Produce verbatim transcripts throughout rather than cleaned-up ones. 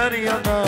deryada.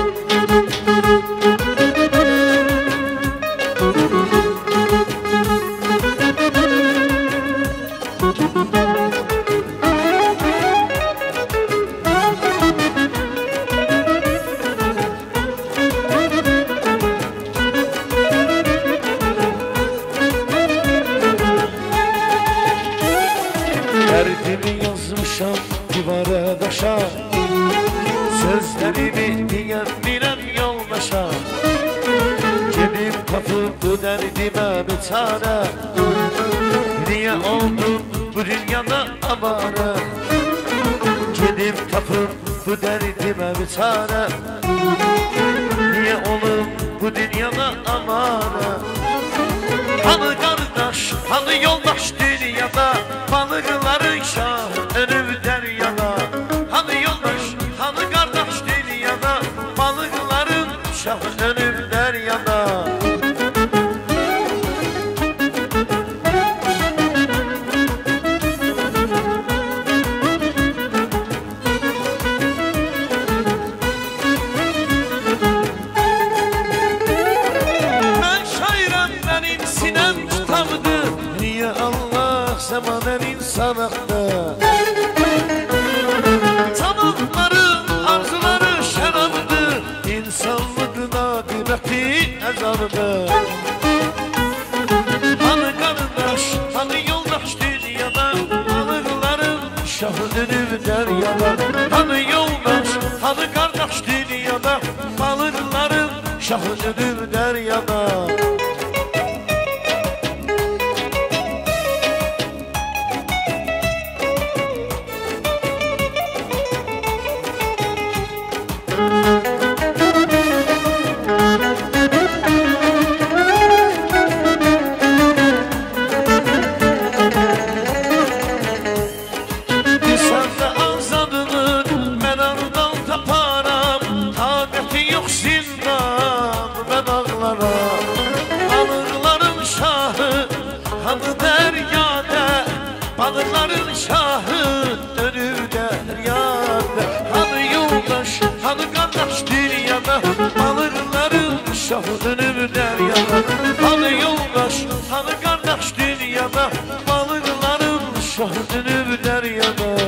Derdimi yazmışam divara daşa, sözlerimi diyen bilen yoldaşa. Cebim kapı bu derdime bir çare. Niye oldum bu dünyada avare? Cebim kapı bu derdime bir çare. Niye oldum bu dünyada avare? Hani kardeş, hani yoldaş dünyada, balıkların şahı önüm deryada. Hani yoldaş, hani kardeş dünyada, balıkların şahı önüm deryada. Zaman insan haklı. Tamamların arzuları şaraptı, İnsanlığın akıbeti ezardı. Hani kardeş, hani yoldaş dünyada, balıkların şahı dönür deryada. Hani yoldaş, hani kardeş dünyada, balıkların şahı dönür deryada. Balıkların şahı dönür deryada. Hani yoldaş, hani kardeş dünyada, balıkların şahı dönür deryada. Hani yoldaş, hani kardeş dünyada, balıkların şahı dönür deryada.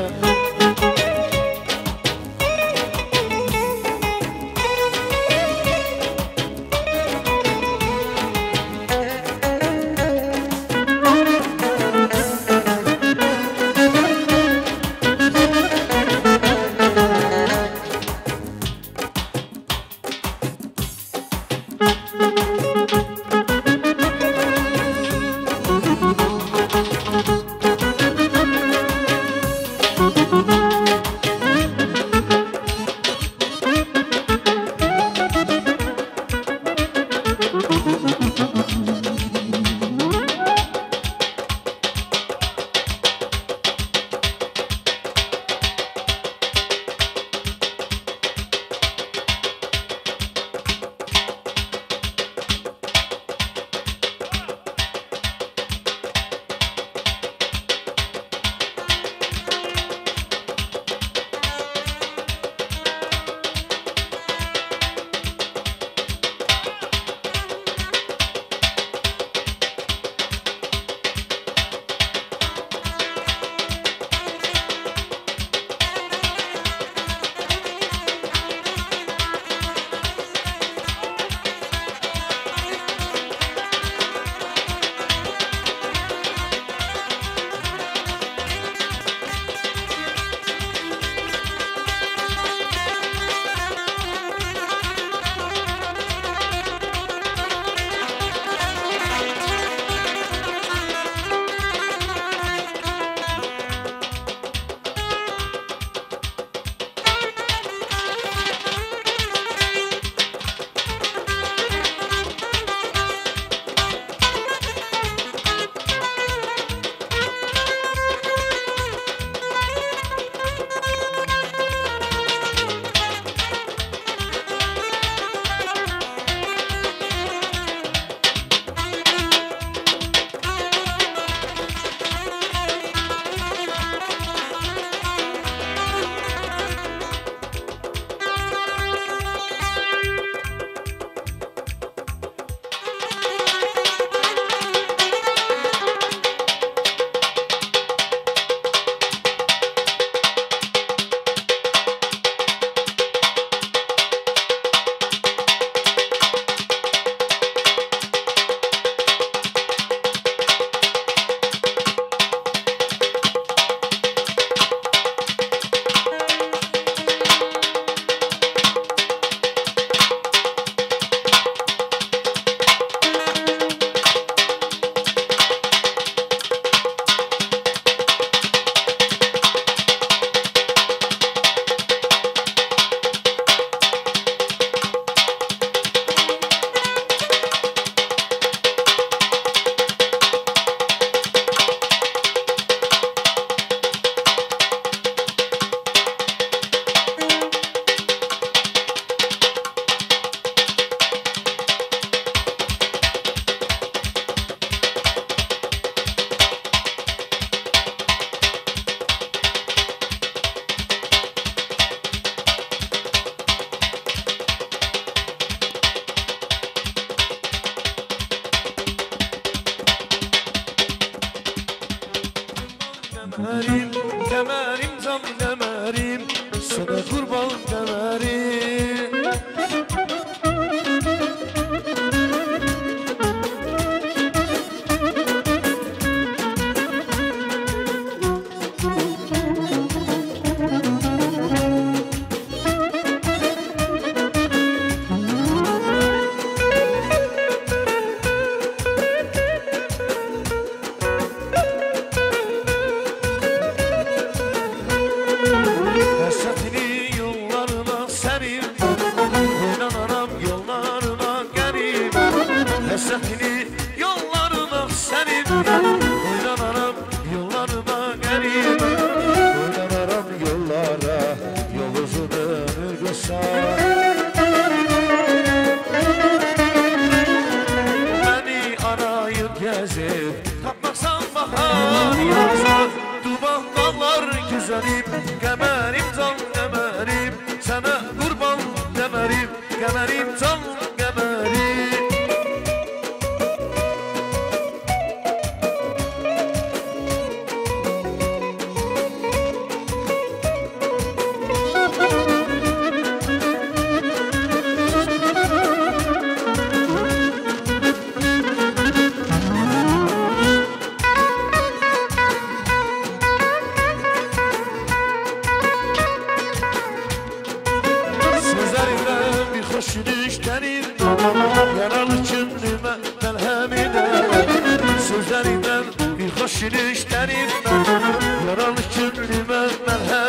Kemerim, kemerim can kemerim, sana kurban kemerim. Hasretini yollarına senin, oynanaram yollarına gelip, oynanaram yollara, yol uzun ömür kısa. Beni arayıp gezip, tapmaksan bahar yoksa, duman dağlar güzelim, kemerim can kemerim, sana kurban kemerim, kemerim can kemerim. Düşlerim, yaralı çınlığıma melhem eder. Sözlerinden bir hoş düşlerim, yaralı çınlığıma melhem